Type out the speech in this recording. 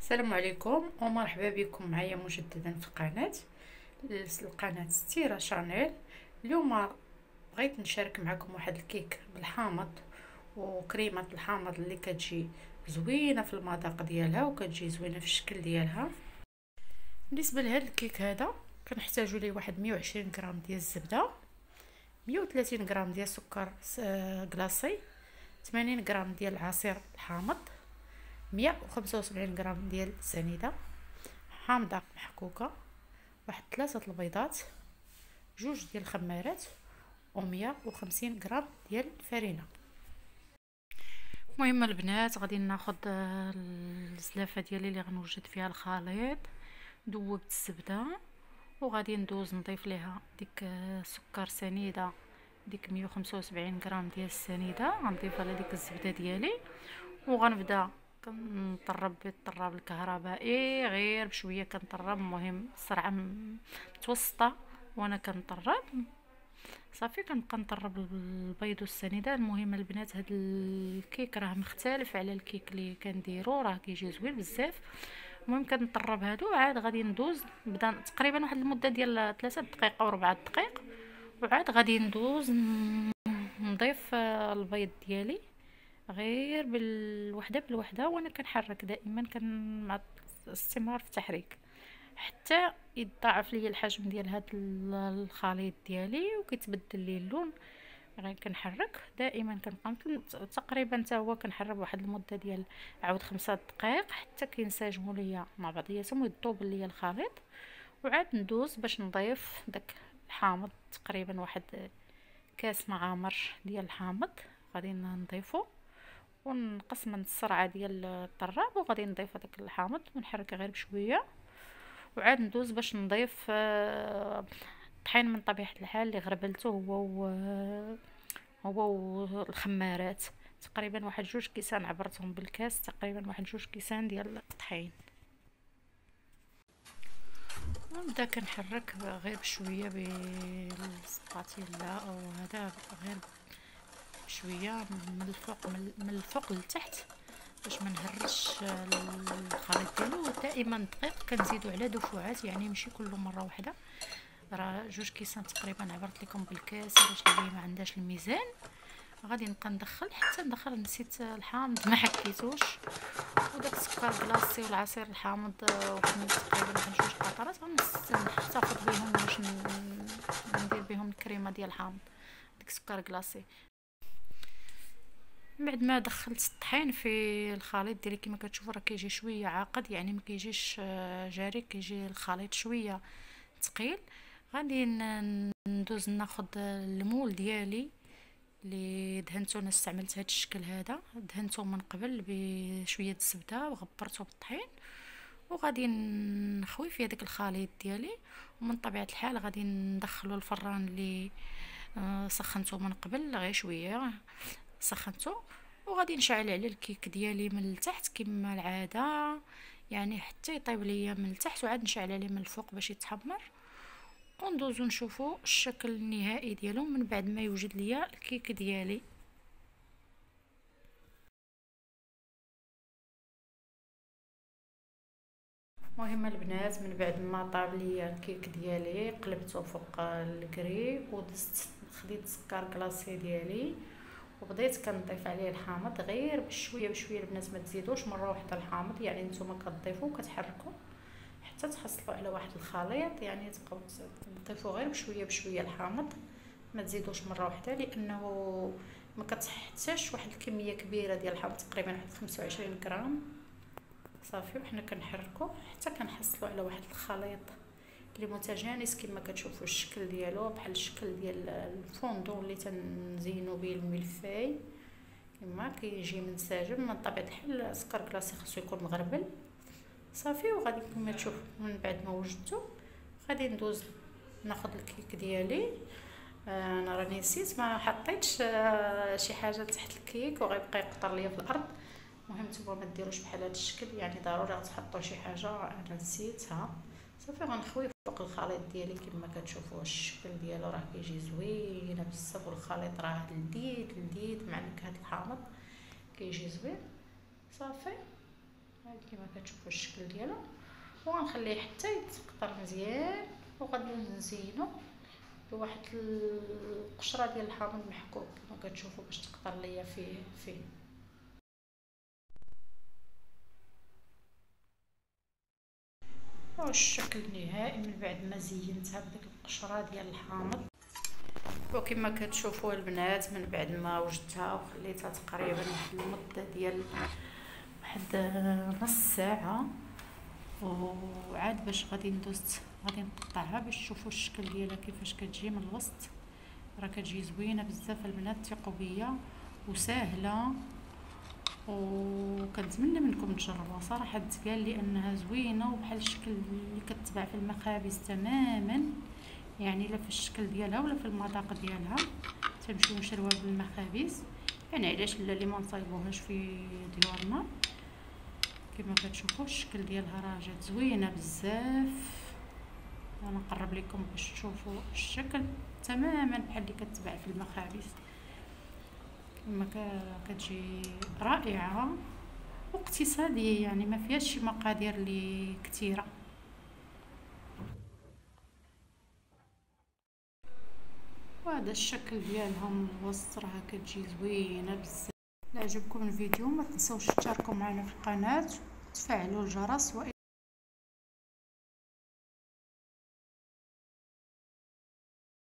السلام عليكم ومرحبا بكم معايا مجددا في القناة ستيرة شانيل. اليوم بغيت نشارك معكم واحد الكيك بالحامض وكريمة الحامض اللي كتجي زوينة في المذاق ديالها وكتجي زوينة في الشكل ديالها. بالنسبة لهذا الكيك هذا كنحتاجو ليه واحد 120 غرام ديال الزبدة، 130 غرام ديال سكر كلاصي، 80 غرام ديال عصير الحامض، 175 غرام ديال السنيده حامضه محكوكه، واحد 3 البيضات، جوج ديال الخمارات، و150 غرام ديال الفرينه. المهم البنات غادي ناخذ الزلافه ديالي اللي غنوجد فيها الخليط، ذوبت الزبده وغادي ندوز نضيف ليها ديك سكر سنيده، ديك 175 غرام ديال السنيده غنضيفها لديك الزبده ديالي وغنبدا كنطرب بالطراب الكهربائي غير بشويه كنطرب، المهم السرعه متوسطه وانا كنطرب صافي. كنبقى نطرب البيض والسنيده. المهم البنات هاد الكيك راه مختلف على الكيك اللي كنديرو، راه كيجي زوين بزاف. المهم كنطرب هادو عاد غادي ندوز نبدا تقريبا واحد المده ديال 3 دقائق او 4 دقائق، وعاد غادي ندوز نضيف البيض ديالي غير بالوحده وانا كنحرك دائما مع استمرار في التحريك حتى يتضاعف لي الحجم ديال هذا الخليط ديالي وكيتبدل لي اللون. غير كنحرك دائما كنبقى تقريبا حتى هو كنحرك واحد المده ديال عاود 5 دقائق حتى كينسجموا ليا مع بعضياتهم ويذوب ليا الخليط. وعاد ندوز باش نضيف داك الحامض، تقريبا واحد كاس معامر ديال الحامض غادي نضيفو ونقص من السرعه ديال الطراب وغادي نضيف هذاك الحامض ونحرك غير بشويه. وعاد ندوز باش نضيف الطحين من طبيعه الحال اللي غربلته هو والخمارات، تقريبا واحد 2 كيسان عبرتهم بالكاس، تقريبا واحد 2 كيسان ديال الطحين. ونبدا كنحرك غير بشويه بالسباتيلا او هذا غير شويه من الفوق لتحت باش ما نهرش الخليط ديالو. دائما دقيق كنزيدو على دفعات، يعني ماشي كل مره واحده. راه 2 كيسان تقريبا عبرت لكم بالكاس باش اللي ما عندهاش الميزان. غادي نبقى ندخل حتى ندخل، نسيت الحامض ما حكيتوش، وداك السكر كلاصي والعصير الحامض وكملت تقريبا واحد 2 قطرات غنحتفظ بهم باش ندير بهم الكريمه ديال الحامض ديك السكر كلاصي. بعد ما دخلت الطحين في الخليط ديالي كما كتشوفوا راه كيجي شويه عاقد، يعني ما كيجيش جاري، كيجي الخليط شويه ثقيل. غادي ندوز ناخذ المول ديالي اللي دهنته، انا استعملت هذا الشكل هذا، دهنته من قبل بشويه الزبده وغبرته بالطحين وغادي نخوي في هذاك الخليط ديالي. ومن طبيعه الحال غادي ندخلو الفران اللي سخنته من قبل غير شويه سخنته، وغادي نشعل على الكيك ديالي من التحت كما العاده، يعني حتى يطيب ليا من التحت وعاد نشعل عليه من الفوق باش يتحمر. وندوزو نشوفوا الشكل النهائي ديالو من بعد ما يوجد ليا الكيك ديالي. مهم البنات من بعد ما طاب ليا الكيك ديالي قلبته فوق الكري ودزت خديت سكر كلاصي ديالي وبديت كنضيف عليه الحامض غير بشويه بشويه. البنات ما تزيدوش مره واحده الحامض، يعني نتوما كتضيفوا وكتحركوا حتى تحصلوا على واحد الخليط، يعني تبقاو تضيفوا غير بشويه بشويه الحامض، ما تزيدوش مره واحده لانه ما كتحتاجش واحد الكميه كبيره ديال الحامض، تقريبا واحد 25 غرام صافي. وحنا كنحركوا حتى كنحصلوا على واحد الخليط اللي متجانس كما كتشوفوا الشكل ديالو بحال الشكل ديال الفوندو اللي تنزينوا به الملفاي كما كيجي منسجم. من طبيعه الحال السكر كلاصي خصو يكون مغربل صافي. وغادي كما تشوفوا من بعد ما وجدته غادي ندوز ناخذ الكيك ديالي. انا راني نسيت ما حطيتش شي حاجه تحت الكيك وغيبقى يقطر ليا في الارض. المهم نتوما ما ديروش بحال هذا الشكل، يعني ضروري غتحطوا شي حاجه، انا نسيتها صافي. غنخوي فوق الخليط ديالي كما كتشوفوا الشكل ديالو راه كيجي زوين بزاف، والخليط راه لذيذ مع نكهه الحامض كيجي زوين صافي. كما كتشوفوا الشكل ديالو، وغنخليه حتى يتقطر مزيان، وغادي نزينو بواحد القشره ديال الحامض محكوك كما كتشوفوا باش تقطر ليا فيه. والشكل النهائي من بعد ما زينتها بديك القشره ديال الحامض. وكما كتشوفوا البنات من بعد ما وجدتها وخليتها تقريبا واحد المده ديال واحد نص ساعه، وعاد باش غادي نقطعها باش تشوفوا الشكل ديالها كيفاش كتجي من الوسط. راه كتجي زوينه بزاف البنات، ثقوا بيا وسهله، وكنتمنى منكم تجربوها صراحه تبان لانها زوينه وبحال الشكل اللي كتباع في المخابز تماما، يعني لا في الشكل ديالها ولا في المذاق ديالها. تنمشيو نشروها بالمخابز، يعني علاش لا اللي ما نصايبوهاش في ديورنا. كما كتشوفوا الشكل ديالها راه جات زوينه بزاف. انا نقرب لكم باش تشوفوا الشكل تماما بحال اللي كتباع في المخابز. كما كتجي رائعه واقتصاديه، يعني ما فيهاش شي مقادير اللي كثيره. وهذا الشكل ديالها من الوسط راه كتجي زوينه بزاف. لا عجبكم الفيديو ما تنسوش تشاركوا معنا في القناه وتفعلوا الجرس.